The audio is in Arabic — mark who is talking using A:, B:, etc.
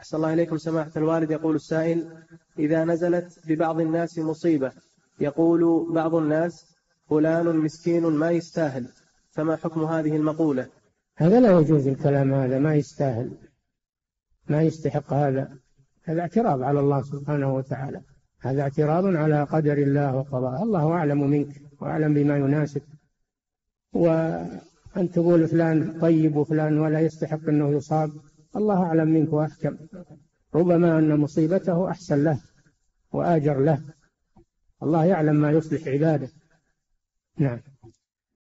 A: أحسن الله إليكم سماحة الوالد. يقول السائل: إذا نزلت ببعض الناس مصيبة يقول بعض الناس فلان مسكين ما يستاهل، فما حكم هذه المقولة؟
B: هذا لا يجوز الكلام، هذا ما يستاهل، ما يستحق هذا اعتراض على الله سبحانه وتعالى، هذا اعتراض على قدر الله وقضاء. الله أعلم منك وأعلم بما يناسب، وأن تقول فلان طيب وفلان ولا يستحق أنه يصاب، الله أعلم منك وأحكم، ربما أن مصيبته أحسن له وآجر له، الله يعلم ما يصلح عباده. نعم.